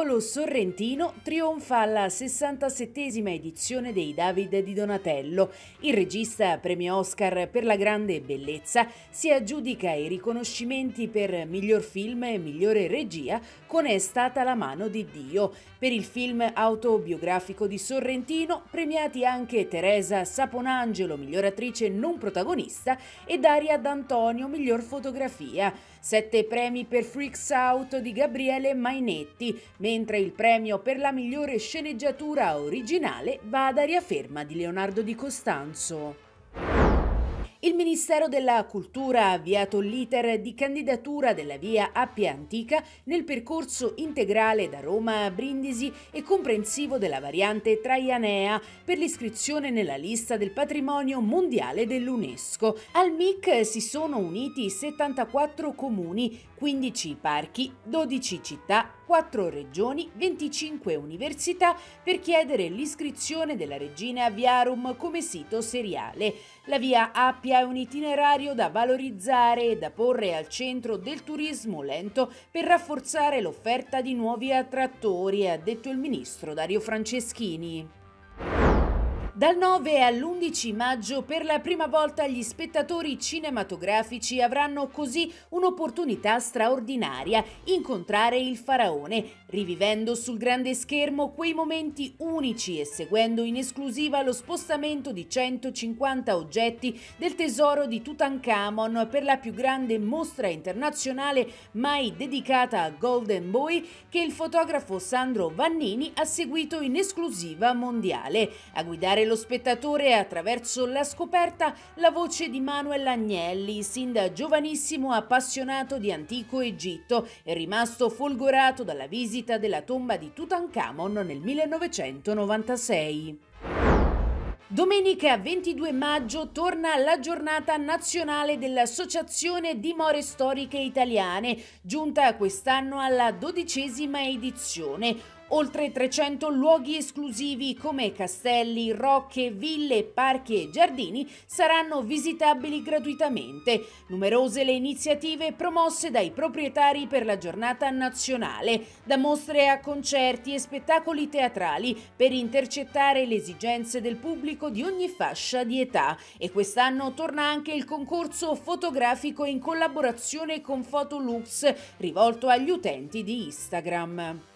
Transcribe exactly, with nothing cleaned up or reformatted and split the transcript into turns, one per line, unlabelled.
Paolo Sorrentino trionfa alla sessantasettesima edizione dei David di Donatello. Il regista, premio Oscar per la grande bellezza, si aggiudica i riconoscimenti per miglior film e migliore regia con È stata la mano di Dio. Per il film autobiografico di Sorrentino, premiati anche Teresa Saponangelo, miglior attrice non protagonista, e Daria D'Antonio, miglior fotografia. Sette premi per Freaks Out di Gabriele Mainetti, mentre il premio per la migliore sceneggiatura originale va ad Aria ferma di Leonardo Di Costanzo. Il Ministero della Cultura ha avviato l'iter di candidatura della via Appia Antica nel percorso integrale da Roma a Brindisi e comprensivo della variante Traianea per l'iscrizione nella lista del patrimonio mondiale dell'UNESCO. Al M I C si sono uniti settantaquattro comuni, quindici parchi, dodici città, quattro regioni, venticinque università per chiedere l'iscrizione della Regina Aviarum come sito seriale. La via Appia è un itinerario da valorizzare e da porre al centro del turismo lento per rafforzare l'offerta di nuovi attrattori, ha detto il ministro Dario Franceschini. Dal nove all'undici maggio per la prima volta gli spettatori cinematografici avranno così un'opportunità straordinaria: incontrare il faraone, rivivendo sul grande schermo quei momenti unici e seguendo in esclusiva lo spostamento di centocinquanta oggetti del tesoro di Tutankhamon per la più grande mostra internazionale mai dedicata a Golden Boy, che il fotografo Sandro Vannini ha seguito in esclusiva mondiale. A guidare lo spettatore attraverso la scoperta la voce di Manuel Agnelli, sin da giovanissimo appassionato di antico Egitto, è rimasto folgorato dalla visita della tomba di Tutankhamon nel millenovecentonovantasei. Domenica ventidue maggio torna la giornata nazionale dell'Associazione Dimore Storiche Italiane, giunta quest'anno alla dodicesima edizione. Oltre trecento luoghi esclusivi come castelli, rocche, ville, parchi e giardini saranno visitabili gratuitamente. Numerose le iniziative promosse dai proprietari per la giornata nazionale, da mostre a concerti e spettacoli teatrali per intercettare le esigenze del pubblico di ogni fascia di età. E quest'anno torna anche il concorso fotografico in collaborazione con Photolux, rivolto agli utenti di Instagram.